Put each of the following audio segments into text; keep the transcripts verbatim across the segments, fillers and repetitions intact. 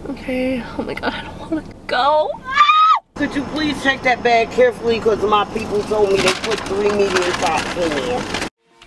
Okay, oh my god, I don't want to go. Could you please check that bag carefully because my people told me they put three medium shots in there.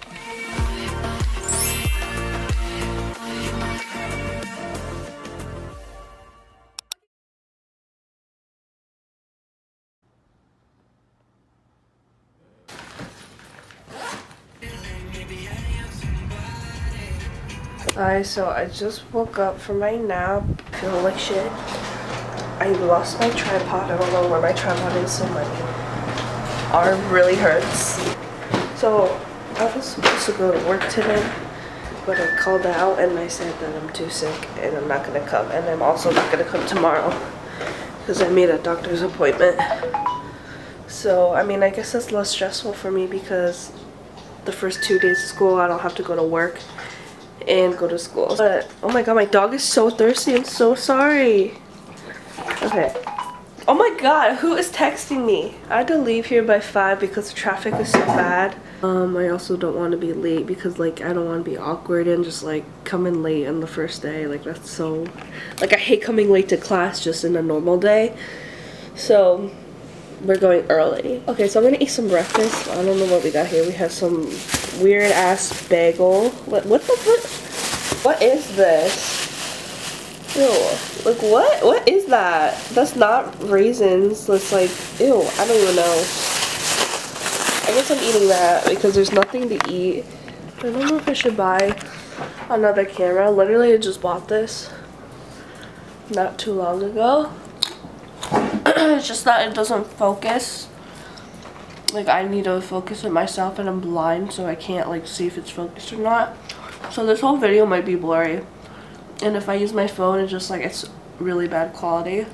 Alright, so I just woke up from my nap, feeling like shit. I lost my tripod. I don't know where my tripod is, so my arm really hurts. So I was supposed to go to work today, but I called out and I said that I'm too sick and I'm not gonna come, and I'm also not gonna come tomorrow because I made a doctor's appointment. So I mean, I guess that's less stressful for me because the first two days of school I don't have to go to work and go to school. But oh my god, my dog is so thirsty. I'm so sorry. Okay. Oh my god, who is texting me? I had to leave here by five because the traffic is so bad. Um, I also don't want to be late because like I don't want to be awkward and just like come in late on the first day. Like that's so, like I hate coming late to class just in a normal day. So we're going early. Okay, so I'm gonna eat some breakfast. I don't know what we got here. We have some weird ass bagel. What, what the fuck? What is this? Ew. Like what? What is that? That's not raisins. That's like, ew, I don't even know. I guess I'm eating that because there's nothing to eat. I don't know if I should buy another camera. Literally, I just bought this not too long ago. It's just that it doesn't focus. Like I need to focus it myself and I'm blind, so I can't like see if it's focused or not. So this whole video might be blurry. And if I use my phone, it's just like it's really bad quality.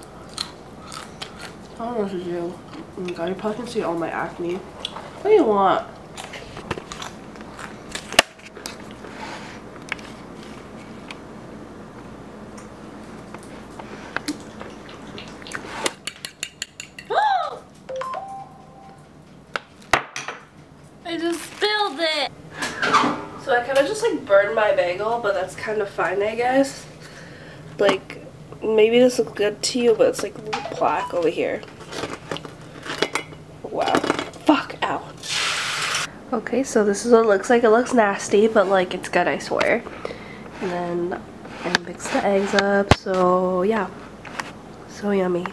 I don't know what to do. Oh my god, you probably can see all my acne. What do you want? I just spilled it! So I kind of just like burned my bagel, but that's kind of fine, I guess. Like, maybe this looks good to you, but it's like a little plaque over here. Wow. Fuck, ow. Okay, so this is what it looks like. It looks nasty, but like it's good, I swear. And then I mix the eggs up, so yeah. So yummy.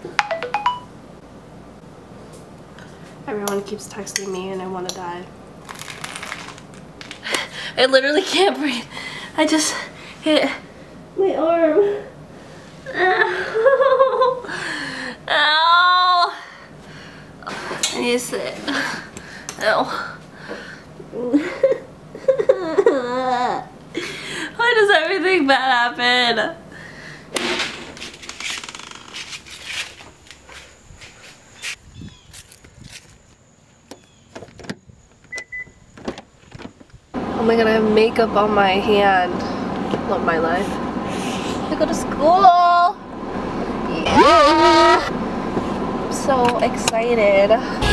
Everyone keeps texting me and I want to die. I literally can't breathe. I just hit my arm. Ow. Ow. I need to sit. Ow. Why does everything bad happen? Oh my god, I have makeup on my hand. Love my life. I go to school! Yeah! I'm so excited.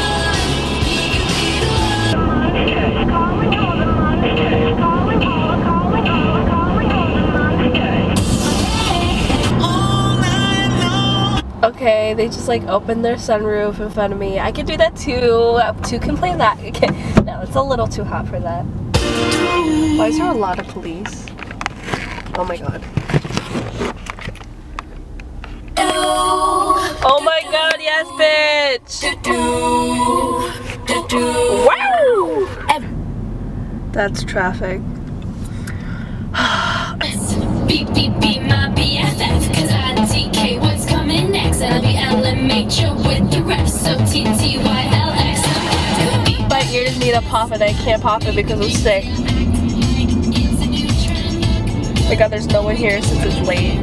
Okay, they just like opened their sunroof in front of me. I can do that too. Two can play that. Okay. No, it's a little too hot for that. Why is there a lot of police? Oh my god. Oh my god, yes, bitch! Wow! That's traffic. Beep beep beep my B F F, cause I T K what's coming next. L B L M H O with the rest, so T T Y L X. My ears need to pop and I can't pop it because I'm sick. Oh my god, there's no one here since it's late.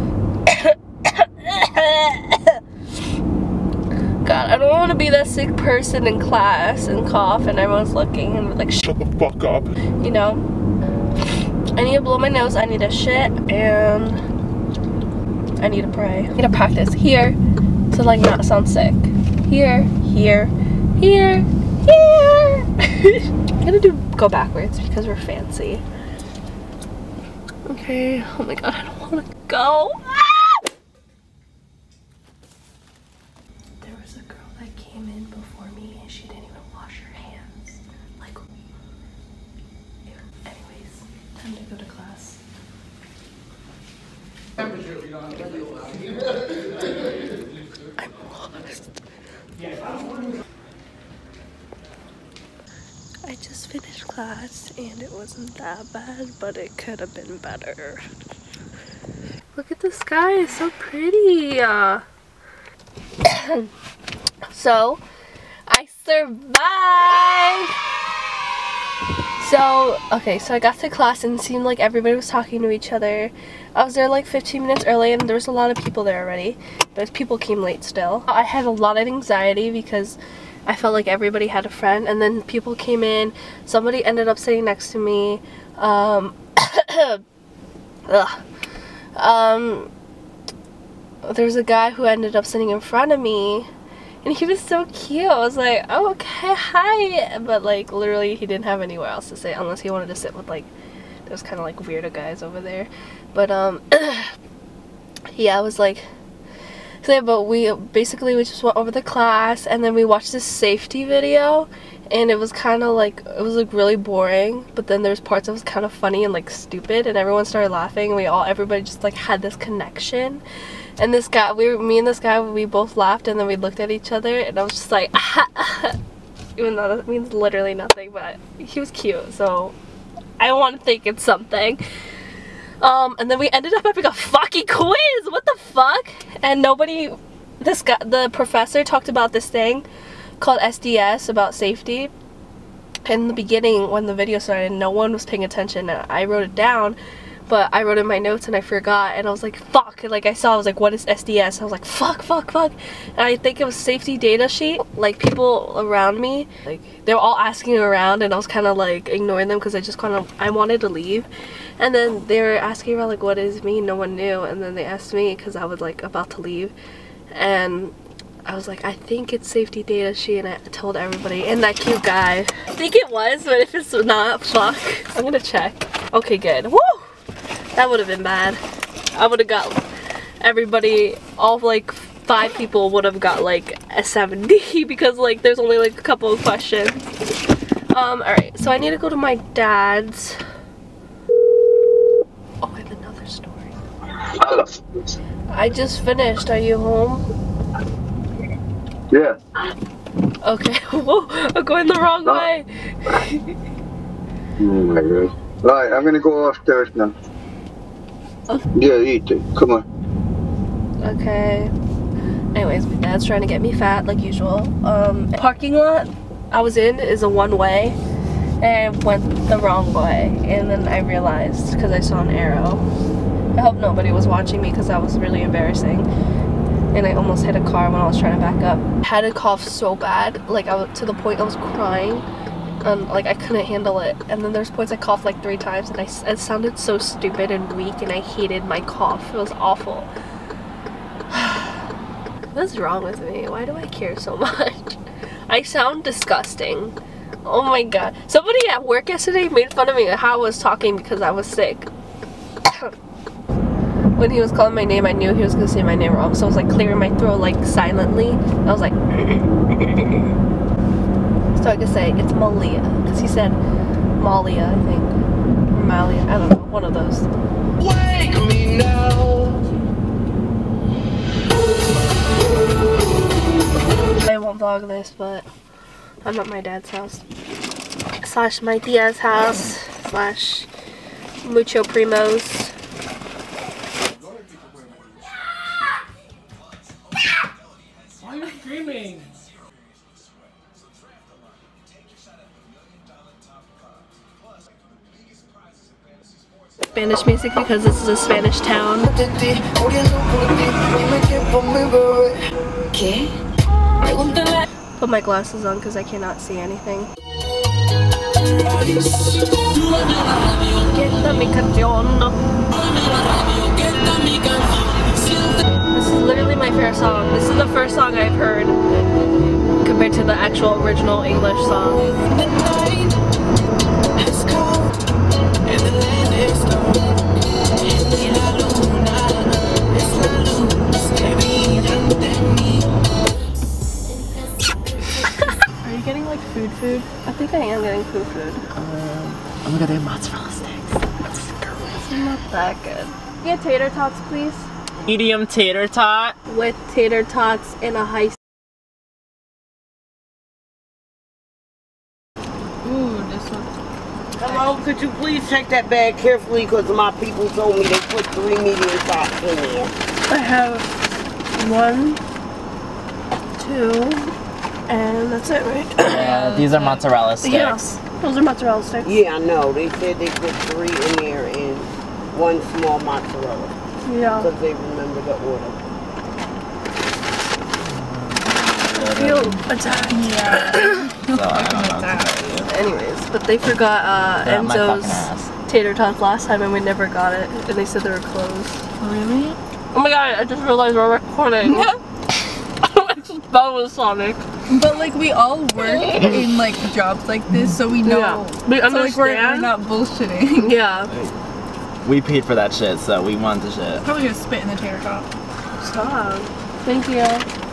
God, I don't want to be that sick person in class and cough and everyone's looking and like, shut the fuck up. You know? I need to blow my nose, I need to shit, and I need to pray. I need to practice here to like not sound sick. Here, here, here, here. I'm gonna do go backwards because we're fancy. Okay, oh my god, I don't want to go. Ah! I'm lost. I just finished class and it wasn't that bad, but it could have been better. Look at the sky, it's so pretty. Uh, so, I survived! So, okay, so I got to class and it seemed like everybody was talking to each other. I was there like fifteen minutes early and there was a lot of people there already, but people came late still. I had a lot of anxiety because I felt like everybody had a friend, and then people came in. Somebody ended up sitting next to me. Um, ugh. Um, there's a guy who ended up sitting in front of me, and he was so cute. I was like, oh, okay, hi. But like literally he didn't have anywhere else to sit unless he wanted to sit with like those kind of like weirdo guys over there. But um, yeah, I was like, so, but we basically we just went over the class and then we watched this safety video, and it was kind of like, it was like really boring, but then there's parts that was kind of funny and like stupid, and everyone started laughing, and we all everybody just like had this connection. And this guy, we were, me and this guy, we both laughed, and then we looked at each other, and I was just like, even though that means literally nothing, but he was cute, so I want to think it's something. Um, and then we ended up having a fucking quiz. What the fuck? And nobody, this guy, the professor talked about this thing called S D S about safety. In the beginning, when the video started, no one was paying attention, and I wrote it down, but I wrote in my notes and I forgot, and I was like, fuck. And like I saw, I was like, what is S D S? I was like, fuck, fuck, fuck. And I think it was safety data sheet. Like people around me, like they were all asking around, and I was kind of like ignoring them because I just kind of, I wanted to leave. And then they were asking around like, what does it mean? No one knew. And then they asked me because I was like about to leave, and I was like, I think it's safety data sheet, and I told everybody. And that cute guy, I think it was, but if it's not, fuck, I'm gonna check. Okay, good. Woo! That would have been bad. I would have got everybody, all like five people would have got like a seventy because like there's only like a couple of questions. Um, alright, so I need to go to my dad's. Oh, I have another story. I just finished. Are you home? Yeah. Okay. Whoa, I'm going the wrong no. way. Oh my god. Right, I'm gonna go upstairs now. Oh. Yeah, eat it. Come on. Okay. Anyways, my dad's trying to get me fat like usual. Um, parking lot I was in is a one way, and I went the wrong way, and then I realized because I saw an arrow. I hope nobody was watching me because that was really embarrassing, and I almost hit a car when I was trying to back up. I had a cough so bad, like I was to the point I was crying. Um, like I couldn't handle it, and then there's points I coughed like three times, and I, it sounded so stupid and weak, and I hated my cough. It was awful. What's wrong with me? Why do I care so much? I sound disgusting. Oh my god. Somebody at work yesterday made fun of me how I was talking because I was sick. When he was calling my name, I knew he was gonna say my name wrong, so I was like clearing my throat like silently. I was like so I could say it's Malia, because he said Malia, I think, or Malia, I don't know, one of those. Wake me now. I won't vlog this, but I'm at my dad's house slash my tia's house slash Mucho Primos. Why are you screaming? Spanish music because this is a Spanish town. Put my glasses on because I cannot see anything. This is literally my favorite song. This is the first song I've heard compared to the actual original English song. Are you getting like food food? I think I am getting food food. Um, oh my god, they have mozzarella sticks. That's gross. It's not that good. Get tater tots, please. Medium tater tot. With tater tots and a high. Ooh, this one. Hello, could you please check that bag carefully because my people told me they put three medium tots in there. I have one, two, and that's it, right? Yeah, these are mozzarella sticks. Yeah, those are mozzarella sticks. Yeah, I know. They said they put three in there and one small mozzarella. Yeah. Because they remember the order. I feel attacked. Yeah. So I don't know what to tell you. Anyways, but they forgot uh, They're on my Enzo's fucking ass. tater tots last time and we never got it. And they said they were closed. Really? Oh my god, I just realized we're recording. I just thought it was Sonic. But like we all work in like jobs like this, so we know. Yeah. We So like we're, we're understand. not bullshitting. Yeah. We paid for that shit, so we want the shit. Probably gonna spit in the tater tot. Stop. Thank you.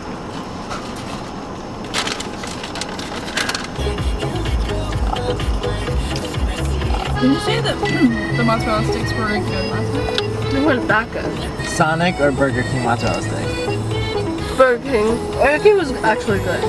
Did you say that the mozzarella sticks were good last night? They weren't that good. Sonic or Burger King mozzarella sticks? Burger King. Burger King was actually good.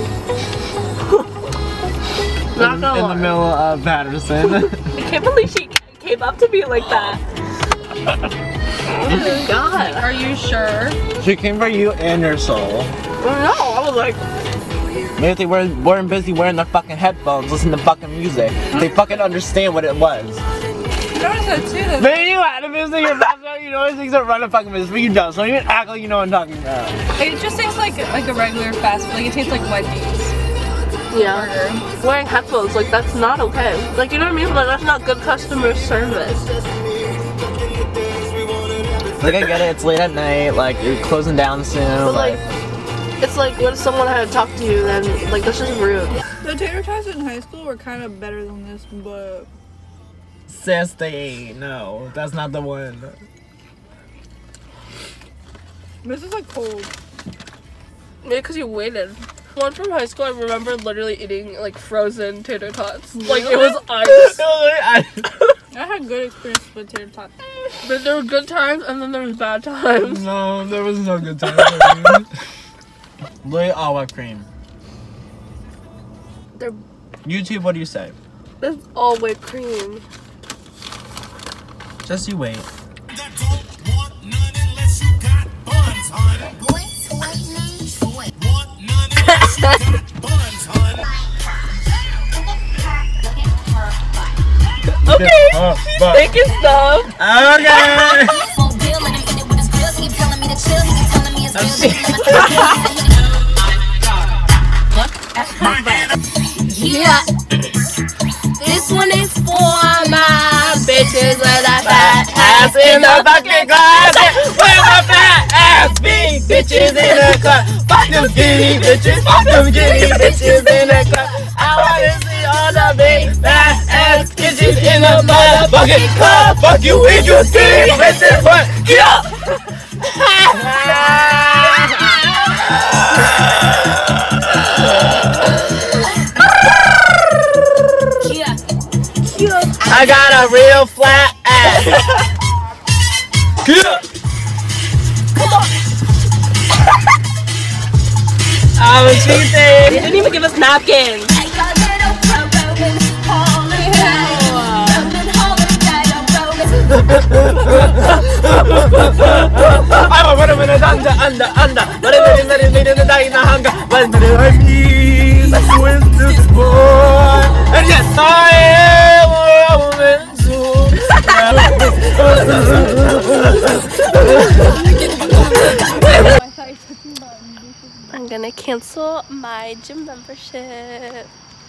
Not in, gonna in lie. the middle of Patterson. I can't believe she came up to me like that. Oh my god. Are you sure? She came for you and your soul. No, I was like, Maybe if they were, weren't busy wearing their fucking headphones, listening to fucking music. They fucking understand what it was. I noticed that too. That Maybe you had a business, your mouth, you know things that run a fucking business, but you don't. So don't even act like you know what I'm talking about. it just tastes like like a regular fast food. Like it tastes like Wendy's. yeah. Burger. Wearing headphones, like that's not okay. Like, you know what I mean? Like, that's not good customer service. Like, I get it, it's late at night, like, you're closing down soon. But like, like it's like when someone had to talk to you, then like that's just rude. The tater tots in high school were kind of better than this, but sis, they no, that's not the one. this is like cold. Maybe because you waited. One from high school, I remember literally eating like frozen tater tots. Like it was ice. I had good experience with tater tots. But there were good times and then there was bad times. No, there was no good time. Literally all whipped cream. They're YouTube, what do you say? that's all whipped cream. Just you wait. Okay, Oh, she's but- thinking stuff. Okay. Yeah. This one is for my bitches with a fat Ass in the fucking closet with my fat ass big bitches in the club. Fuck them skinny bitches, fuck them skinny bitches in the club. I wanna see all the big fat ass bitches in the motherfucking club. Fuck you with your skinny bitches, but get up. I got a real flat ass. Get up. Come on. I'm a cheat day. They didn't even give us napkins. I'm a runner in a under, under, under. But it is that it made in the night in the hunger. But it I need with this boy. And yes, I am a woman too. I'm gonna cancel my gym membership.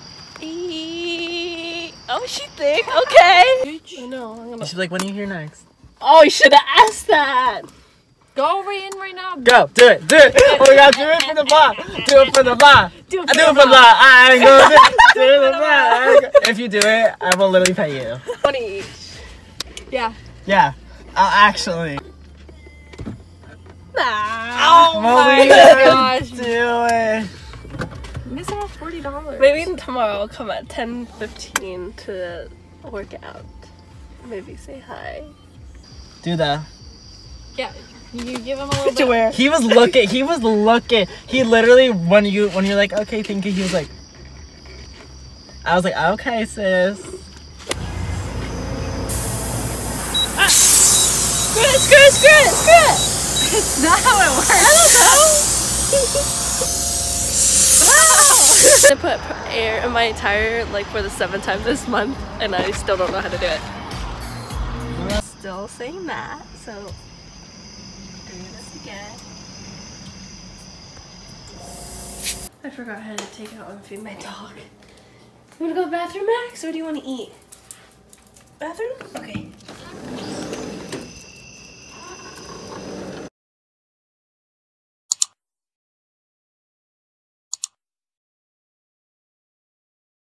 Eee. Oh, she think? Okay. I know. I'm gonna... She's like, when are you here next? Oh, you should have asked that. Go right in right now. Go, do it, do it. Oh my god, do it for the vlog. Do it for the vlog. Do it I do it for the vlog. I ain't gonna do it. Do it for the vlog. If you do it, I will literally pay you. twenty each. Yeah. Yeah, I'll actually. Nah. Oh my gosh. Do it. Miss out forty dollars. Maybe tomorrow I'll come at ten fifteen to work out. Maybe say hi. Do the. Yeah, you give him a little To bit. where? He was looking. He was looking. He literally, when you when you're like, okay, thank you. He was like, I was like, okay, sis. Ah. Screw it! Screw it! Screw it! Screw it! It's not how it works. I don't know. I put air in my tire like for the seventh time this month, and I still don't know how to do it. Still saying that, so doing this again. I forgot how to take out and feed my dog. You wanna go to the bathroom, Max, or do you want to eat? Bathroom? Okay.